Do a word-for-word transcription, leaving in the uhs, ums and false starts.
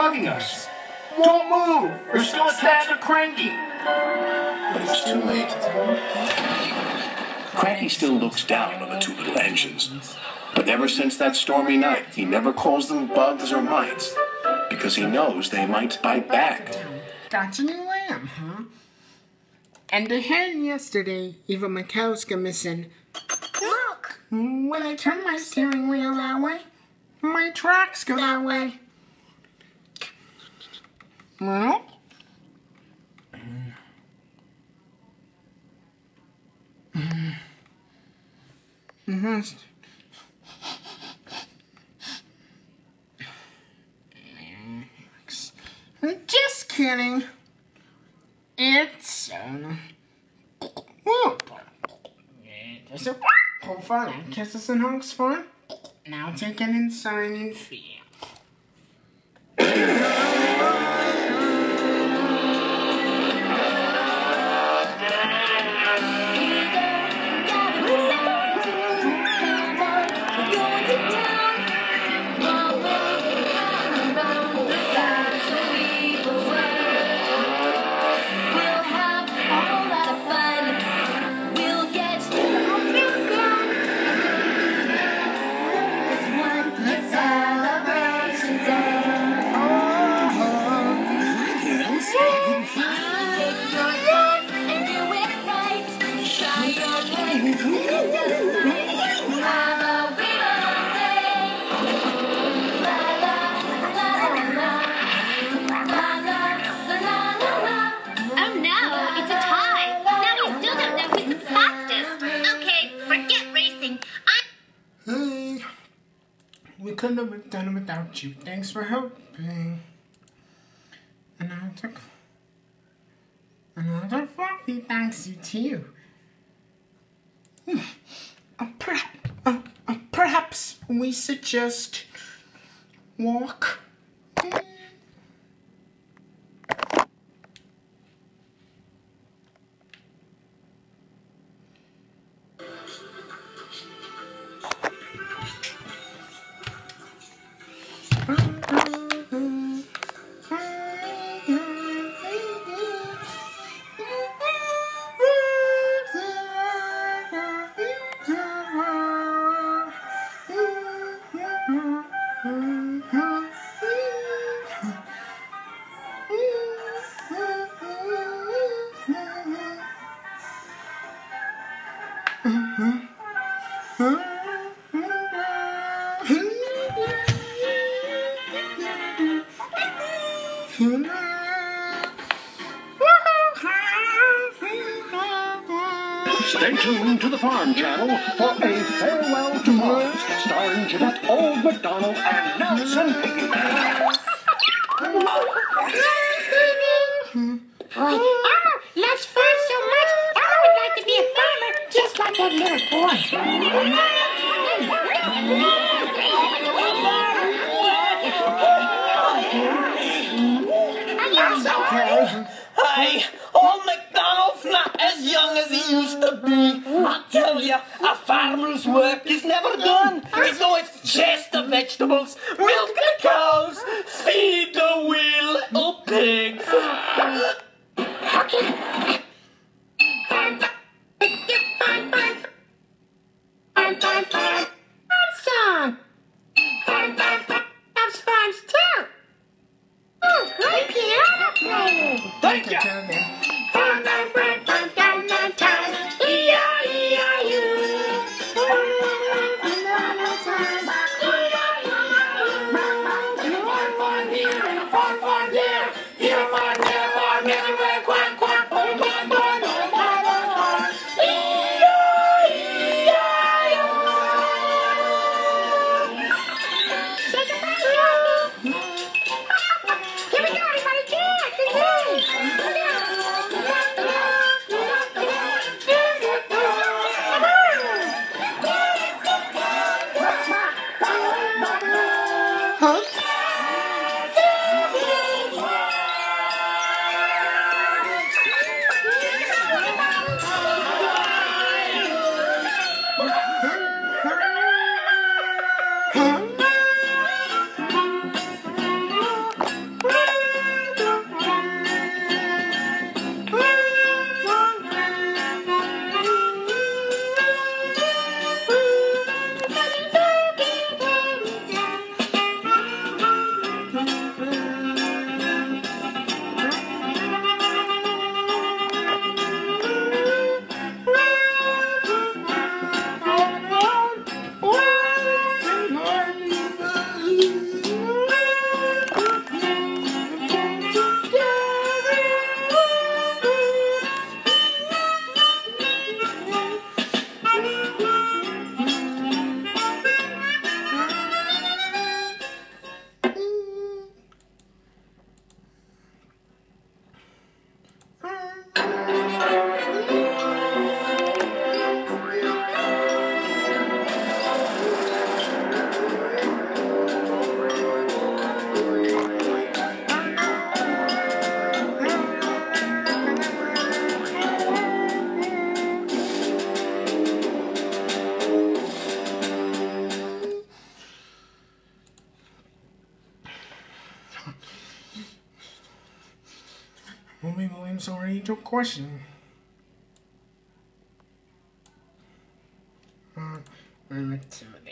bugging us. Don't move. We're still attached to Cranky. But it's too late. Cranky still looks down on the two little engines. But ever since that stormy night, he never calls them bugs or mites. Because he knows they might bite back. Got a new lamb, huh? And a hen yesterday. Even my cows go missing. Look! When I turn my steering wheel that way, my tracks go that way. Well... Mm-hmm. Just kidding. It's um. Whoa. There's a whole fun. Kisses and hugs fun. Now take it inside and feel. We couldn't have done it without you. Thanks for helping. Another, another fluffy thanks you too. Uh, perhaps, uh, uh, perhaps we should just walk. Stay tuned to the Farm Channel for A Farewell to Mars, starring Jeanette Old MacDonald and Nelson Piggyback. Oh, loves farm so much, Elmo would like to be a farmer, just like that little boy. That's okay. Hey, old MacDonald's not as young as he used to be. I tell you, a farmer's work is never done. He's always chase the vegetables, milk the cows, feed the wee little pigs. Song. Loves farms too. Oh, great piano playing. Thank you. Farm and bread, farm down the town. E I E I U. Farm here and a farm farm there. Here a farm, there a farm, everywhere. Quack, quack, boom, boom, boom, boom, boom, boom. E I E I U. Shake it back, here we go, everybody, dance, dance. Huh? Well, maybe Williams already took question. Uh, activity.